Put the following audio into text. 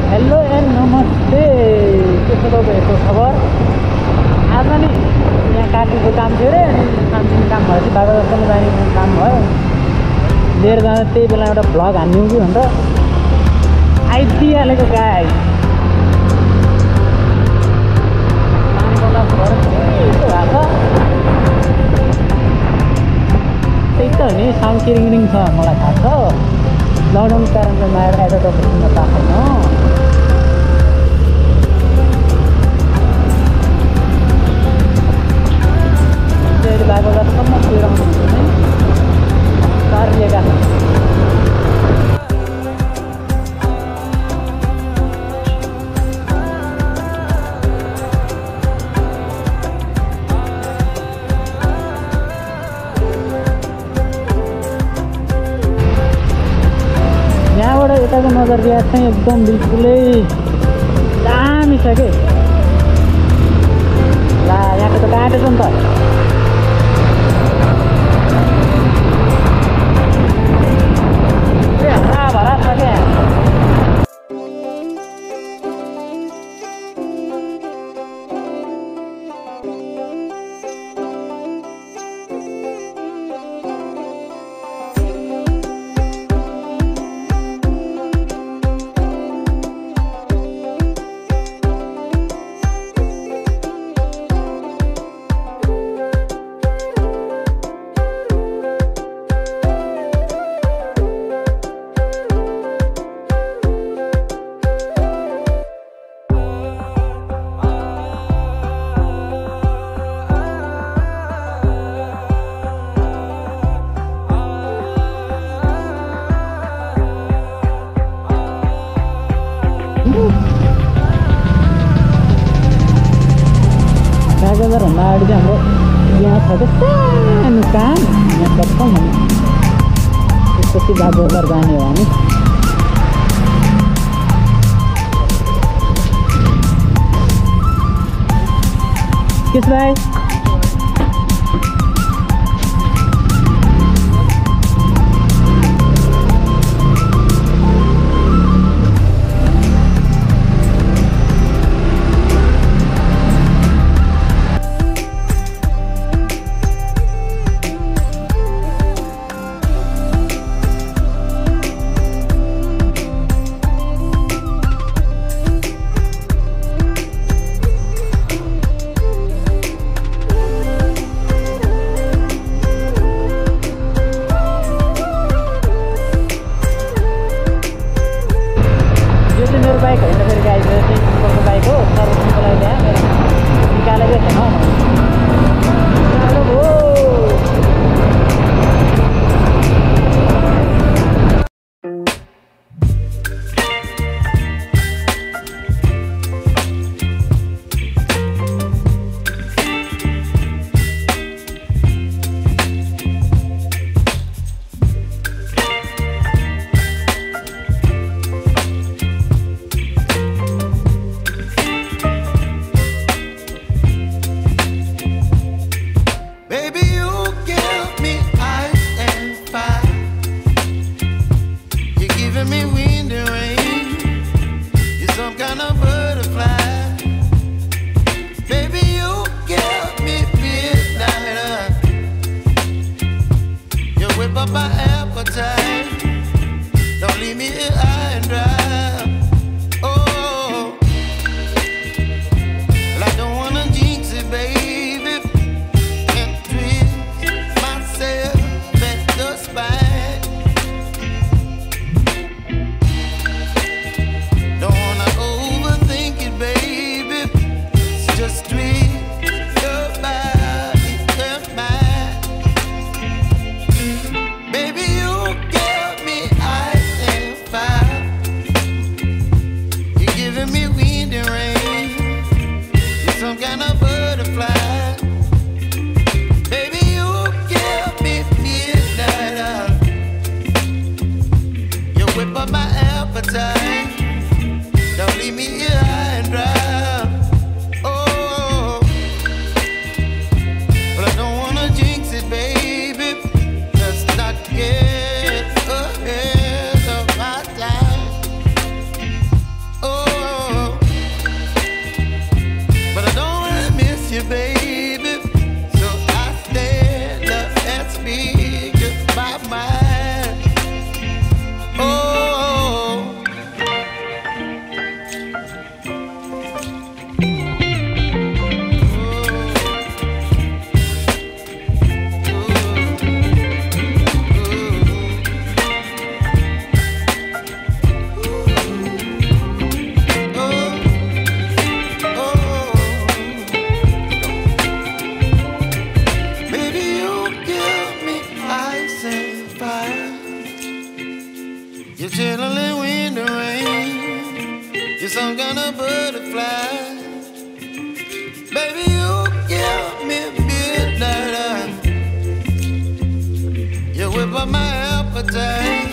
Hello and नमस्ते। के छ तपाईँहरूको खबर? आज नि यहाँ काटीको काम थियो अरे, अनि सानसानो काम भएपछि बाबा जस्तोमा जाने काम भयो। लिएर जाँदा त्यही बेला एउटा भ्लग हान्यौँ कि भनेर आइदिइहालेको गाई। पानी पर्दा घर यस्तो भएको छ। त्यही त हो नि, साउन्ड किरिङ छ मलाई थाहा छ। लकडाउनको कारणले माएर आएर तपाईँ सुन्न पाएन। अहिले बागबजारसम्म पुऱ्याउनु सारिएका यहाँबाट यताको नजरिया चाहिँ एकदम बिल्कुलै दामी छ कि। ला यहाँको त काटेछ नि त। हराभरा छ क्या। बागबजारभन्दा अगाडि चाहिँ हाम्रो यहाँ छ कि सानो काम, यहाँ बस्छौँ भने त्यसपछि बागबजार जाने हो हामी। किस भाइ मेरो बाइक होइन, फेरि गाई चाहिँ बाइक हो। सर्भिसिङको लागि ल्याएँ, मेरो निकालेकै छैन। Baby, some kind of butterfly. Baby, you give me midnight. You whip up my appetite.